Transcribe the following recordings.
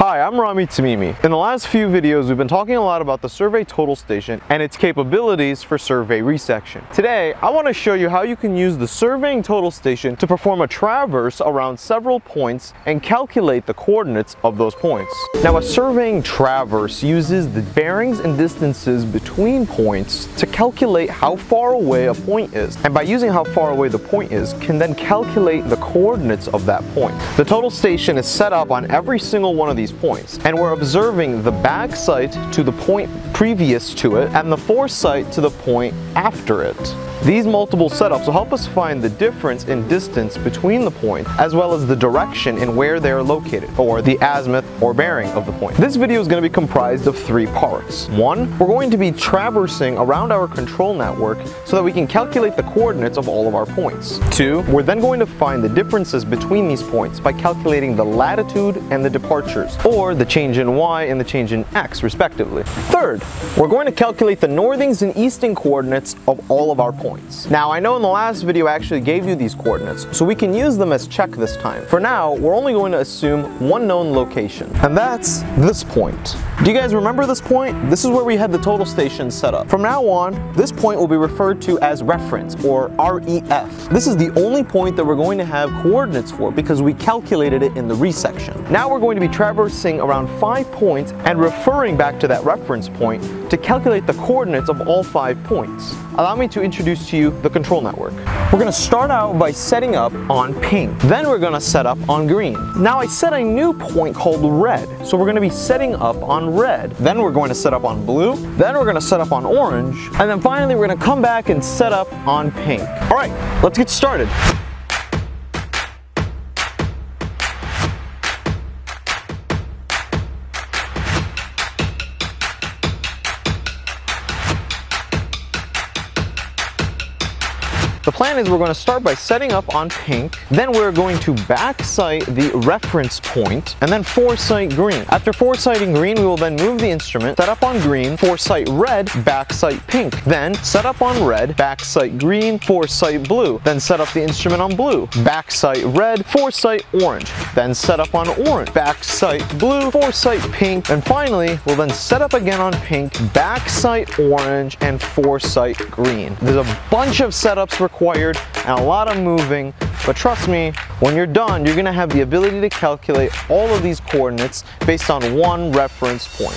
Hi, I'm Rami Tamimi. In the last few videos, we've been talking a lot about the survey total station and its capabilities for survey resection. Today, I want to show you how you can use the surveying total station to perform a traverse around several points and calculate the coordinates of those points. Now, a surveying traverse uses the bearings and distances between points to calculate how far away a point is, and by using how far away the point is, can then calculate the coordinates of that point. The total station is set up on every single one of these points, and we're observing the back sight to the point previous to it and the foresight to the point after it. These multiple setups will help us find the difference in distance between the points, as well as the direction in where they are located, or the azimuth or bearing of the point. This video is going to be comprised of three parts. One, we're going to be traversing around our control network so that we can calculate the coordinates of all of our points. Two, we're then going to find the differences between these points by calculating the latitude and the departures, or the change in y and the change in x respectively. Third, we're going to calculate the northings and easting coordinates of all of our points. Now, I know in the last video I actually gave you these coordinates, so we can use them as check this time. For now, we're only going to assume one known location, and that's this point. Do you guys remember this point? This is where we had the total station set up. From now on, this point will be referred to as reference, or REF. This is the only point that we're going to have coordinates for because we calculated it in the resection. Now we're going to be traversing around 5 points and referring back to that reference point to calculate the coordinates of all 5 points. Allow me to introduce to you the control network. We're going to start out by setting up on pink. Then we're going to set up on green. Now I set a new point called red, so we're going to be setting up on red. Then we're going to set up on blue. Then we're going to set up on orange. And then finally we're going to come back and set up on pink. All right, let's get started. The plan is we're going to start by setting up on pink, then we're going to backsight the reference point, and then foresight green. After foresighting green, we will then move the instrument, set up on green, foresight red, backsight pink. Then set up on red, backsight green, foresight blue. Then set up the instrument on blue, backsight red, foresight orange. Then set up on orange, backsight blue, foresight pink. And finally, we'll then set up again on pink, backsight orange, and foresight green. There's a bunch of setups required and a lot of moving, but trust me, when you're done, you're going to have the ability to calculate all of these coordinates based on one reference point.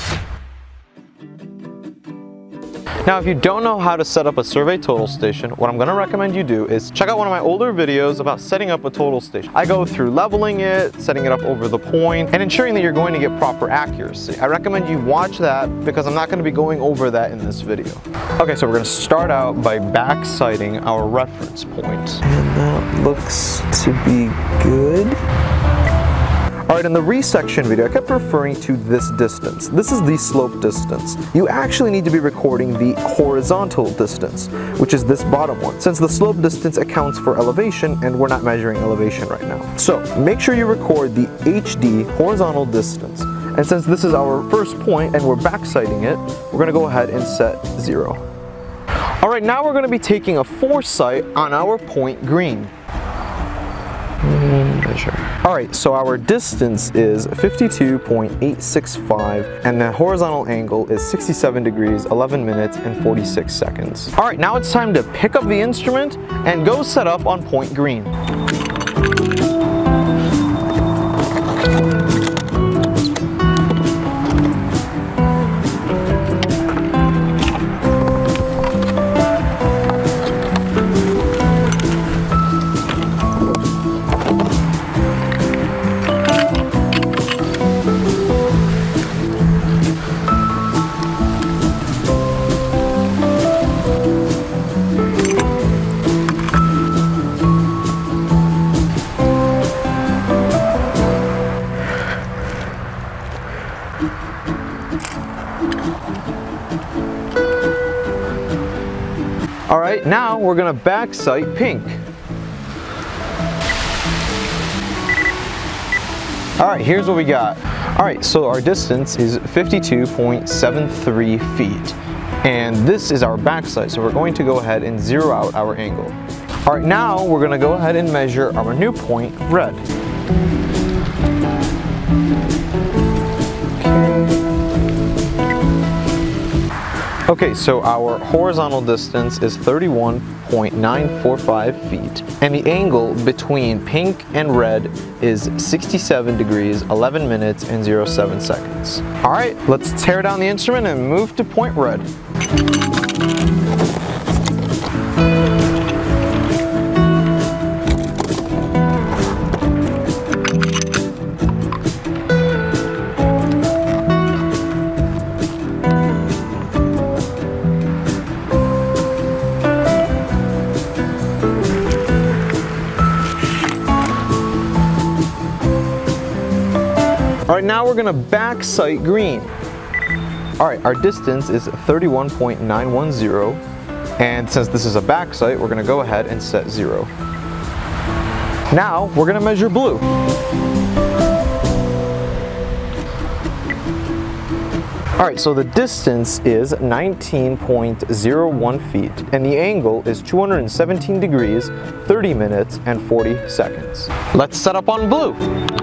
Now, if you don't know how to set up a survey total station, what I'm going to recommend you do is check out one of my older videos about setting up a total station. I go through leveling it, setting it up over the point, and ensuring that you're going to get proper accuracy. I recommend you watch that because I'm not going to be going over that in this video. Okay, so we're going to start out by backsighting our reference point. And that looks to be good. Alright, in the resection video, I kept referring to this distance. This is the slope distance. You actually need to be recording the horizontal distance, which is this bottom one, since the slope distance accounts for elevation, and we're not measuring elevation right now. So, make sure you record the HD horizontal distance. And since this is our first point and we're backsighting it, we're going to go ahead and set 0. Alright, now we're going to be taking a foresight on our point green. Measure. Alright, so our distance is 52.865 and the horizontal angle is 67 degrees, 11 minutes, and 46 seconds. Alright, now it's time to pick up the instrument and go set up on point green. Alright, now we're going to backsight pink. Alright, here's what we got. Alright, so our distance is 52.73 feet. And this is our backsight, so we're going to go ahead and zero out our angle. Alright, now we're going to go ahead and measure our new point, red. Okay, so our horizontal distance is 31.945 feet, and the angle between pink and red is 67 degrees, 11 minutes, and 07 seconds. All right, let's tear down the instrument and move to point red. All right, now we're gonna back sight green. All right, our distance is 31.910, and since this is a back sight, we're gonna go ahead and set 0. Now, we're gonna measure blue. All right, so the distance is 19.01 feet, and the angle is 217 degrees, 30 minutes, and 40 seconds. Let's set up on blue.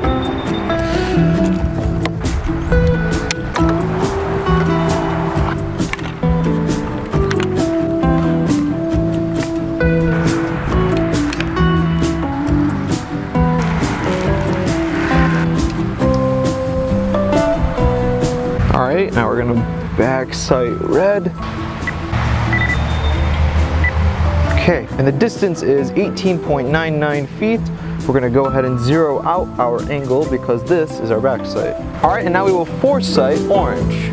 Alright, now we're gonna back sight red. Okay, and the distance is 18.99 feet. We're gonna go ahead and zero out our angle because this is our back sight. Alright, and now we will foresight orange.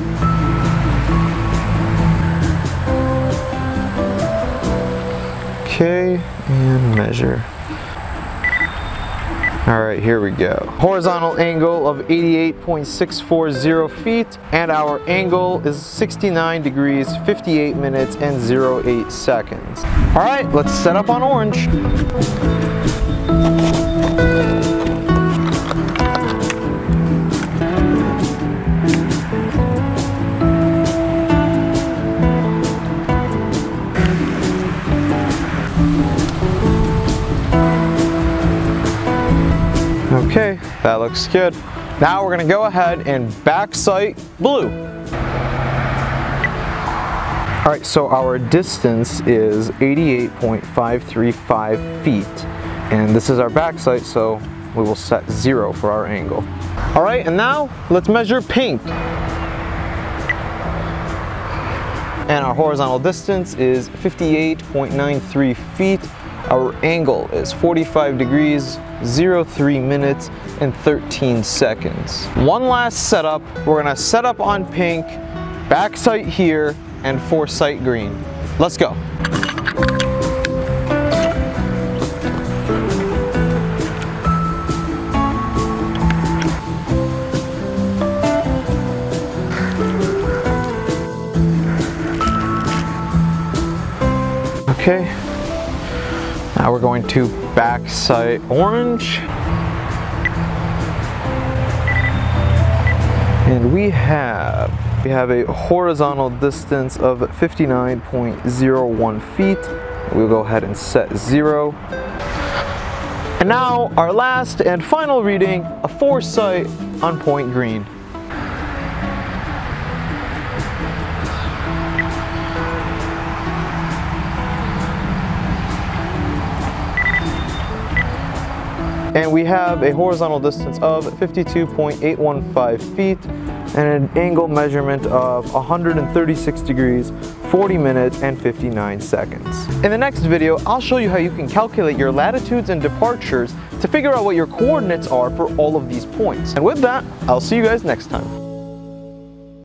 Okay, and measure. All right, here we go. Horizontal angle of 88.640 feet, and our angle is 69 degrees, 58 minutes, and 08 seconds. All right, let's set up on orange. Okay, that looks good. Now we're gonna go ahead and back sight blue. All right, so our distance is 88.535 feet. And this is our back sight, so we will set 0 for our angle. All right, and now let's measure pink. And our horizontal distance is 58.93 feet. Our angle is 45 degrees, 03 minutes, and 13 seconds. One last setup. We're gonna set up on pink, back sight here, and foresight green. Let's go. Okay. Now we're going to back sight orange. And we have a horizontal distance of 59.01 feet. We'll go ahead and set 0. And now our last and final reading, a foresight on point green. And we have a horizontal distance of 52.815 feet and an angle measurement of 136 degrees, 40 minutes, and 59 seconds. In the next video, I'll show you how you can calculate your latitudes and departures to figure out what your coordinates are for all of these points. And with that, I'll see you guys next time.